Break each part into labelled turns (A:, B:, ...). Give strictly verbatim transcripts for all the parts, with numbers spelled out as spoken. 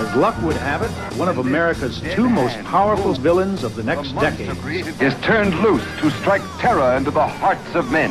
A: As luck would have it, one of America's two most powerful villains of the next decade
B: is turned loose to strike terror into the hearts of men.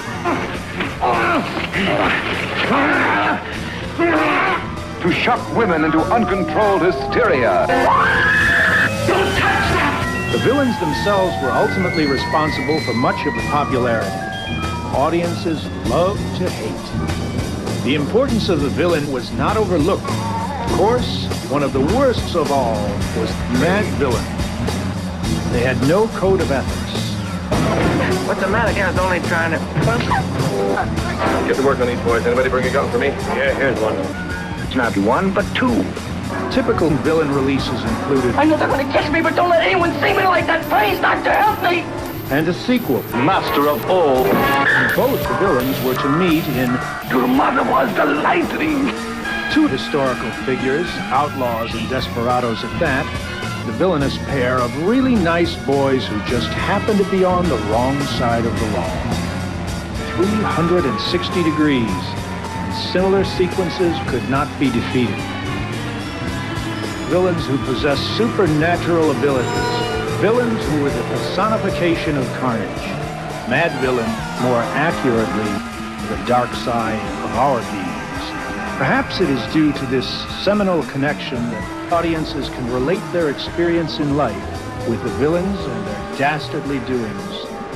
B: To shock women into uncontrolled hysteria.
A: Don't touch that! The villains themselves were ultimately responsible for much of the popularity. Audiences loved to hate. The importance of the villain was not overlooked. Of course, one of the worst of all was Madvillain. They had no code of ethics.
C: What's the matter? I was only trying to...
D: Get to work on these boys. Anybody bring a gun for me?
C: Yeah, here's one. It's not one, but two.
A: Typical villain releases included...
E: I know they're going to catch me, but don't let anyone see me like that. Please, Doctor, help me!
A: And a sequel.
B: Master of all.
A: Both the villains were to meet in...
E: Your mother was the lightning.
A: Two historical figures, outlaws and desperados at that, the villainous pair of really nice boys who just happened to be on the wrong side of the law. three hundred sixty degrees, and similar sequences could not be defeated. Villains who possess supernatural abilities, villains who were the personification of carnage. Madvillain, more accurately, the dark side of our beings. Perhaps it is due to this seminal connection that audiences can relate their experience in life with the villains and their dastardly doings.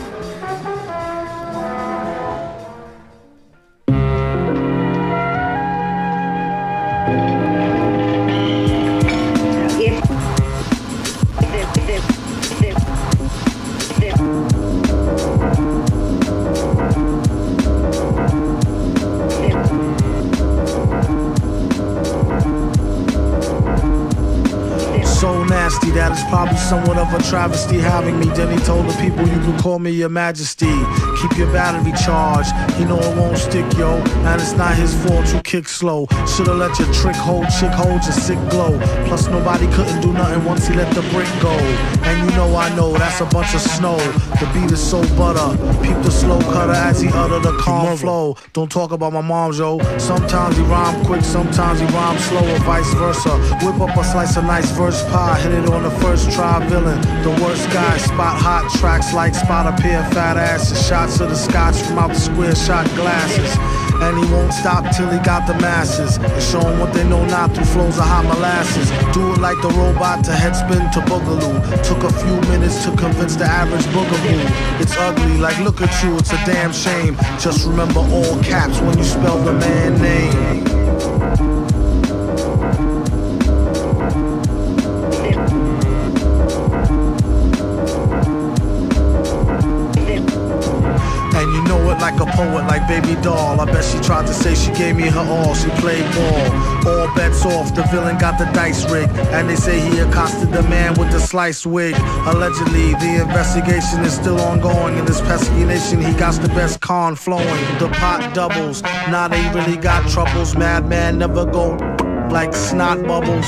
F: That is probably somewhat of a travesty having me. Then he told the people, you can call me your majesty. Keep your battery charged, you know it won't stick, yo. And it's not his fault you kick slow. Shoulda let your trick hold, chick hold your sick glow. Plus nobody couldn't do nothing once he let the brick go. And you know I know that's a bunch of snow. The beat is so butter. Peep the slow cutter as he utter the calm flow. Don't talk about my mom, yo. Sometimes he rhyme quick, sometimes he rhyme slow, or vice versa. Whip up a slice of nice verse pie, hit it on the first try. Villain, the worst guy. Spot hot tracks like spot a pair of fat asses. Shots of the scotch from out the square shot glasses. And he won't stop till he got the masses and show them what they know not through flows of hot molasses. Do it like the robot to headspin to boogaloo. Took a few minutes to convince the average boogaboo. It's ugly, like look at you, it's a damn shame. Just remember all caps when you spell the man name. Like a poet, like baby doll. I bet she tried to say she gave me her all. She played ball. All bets off, the villain got the dice rigged. And they say he accosted the man with the sliced wig. Allegedly, the investigation is still ongoing. In this pesky nation, he got the best con flowing. The pot doubles, now they really got troubles. Madman never go like snot bubbles.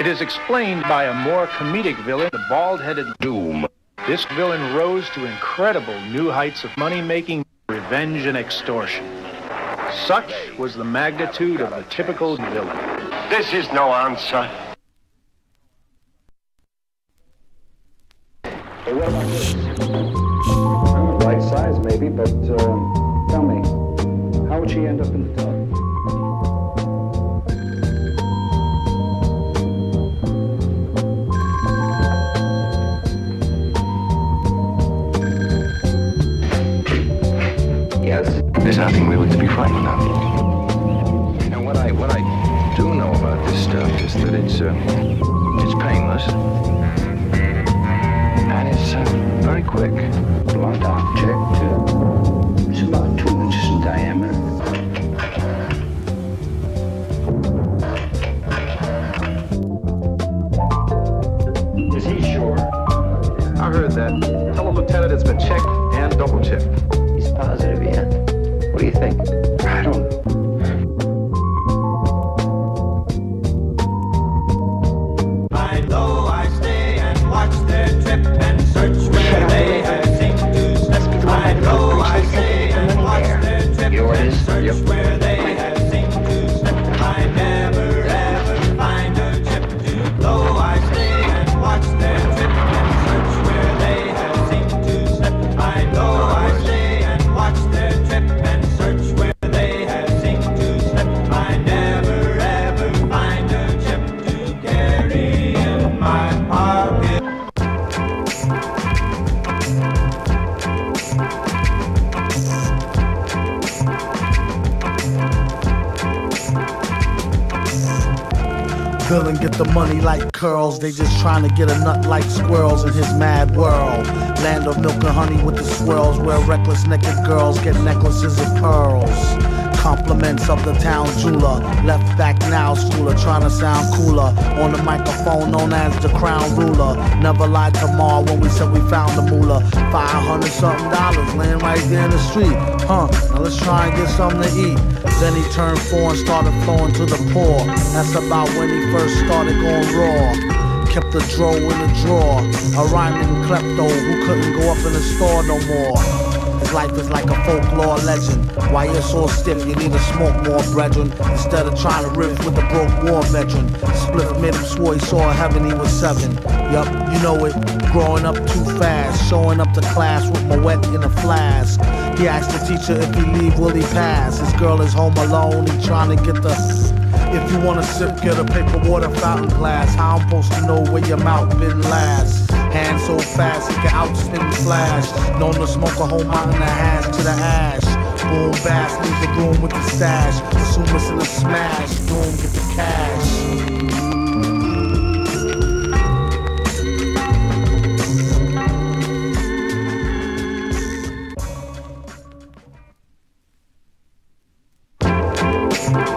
A: It is explained by a more comedic villain, the bald-headed Doom. This villain rose to incredible new heights of money-making, revenge, and extortion. Such was the magnitude of the typical villain.
G: This is no answer.
H: Hey, what about this? Well, right size, maybe, but uh, tell me, how would she end up in the tub?
C: Yes, there's nothing really to be frightened of. And what I what I do know about this stuff is that it's uh, it's painless and it's uh, very quick.
H: Blunt object. Uh, it's about two inches in diameter. Is he sure?
D: I heard that. Tell the lieutenant it's been checked and double checked.
C: He's positive yet. What do you think?
H: I don't know.
I: I know I stay and watch their trip and search where they have seemed to slip. I know I stay and watch their trip and search where they have seemed to slip. I never ever find a chip to blow. I stay and watch their trip and search where they have seemed to slip. I know I stay and watch their trip and search where they have seemed to slip. I never ever find a chip to carry in my pocket.
F: Villain get the money like curls. They just trying to get a nut like squirrels in his mad world. Land of milk and honey with the swirls, where reckless naked girls get necklaces of pearls. Compliments of the town jeweler, left back now schooler, trying to sound cooler. On the microphone known as the crown ruler. Never lied to Ma when we said we found the moolah. Five hundred something dollars laying right there in the street. Huh, now let's try and get something to eat. Then he turned four and started flowing to the poor. That's about when he first started going raw. Kept the dro in the drawer. A rhyming klepto who couldn't go up in the store no more. His life is like a folklore legend. Why you're so stiff, you need to smoke more, brethren. Instead of trying to riff with the broke war veteran. Spliff made him swore he saw heaven, he was seven. Yup, you know it, growing up too fast. Showing up to class with my wet in a flask. He asked the teacher if he leave, will he pass? His girl is home alone, he trying to get the... If you wanna sip, get a paper water fountain glass. How I'm supposed to know where your mouth been last? Hand so fast, he can outspin Flash. Known to smoke a whole mountain of hash to the ash. Boom, bass, leave the room with the stash. Assume it's in a smash, boom, get the cash.
I: We'll be right back.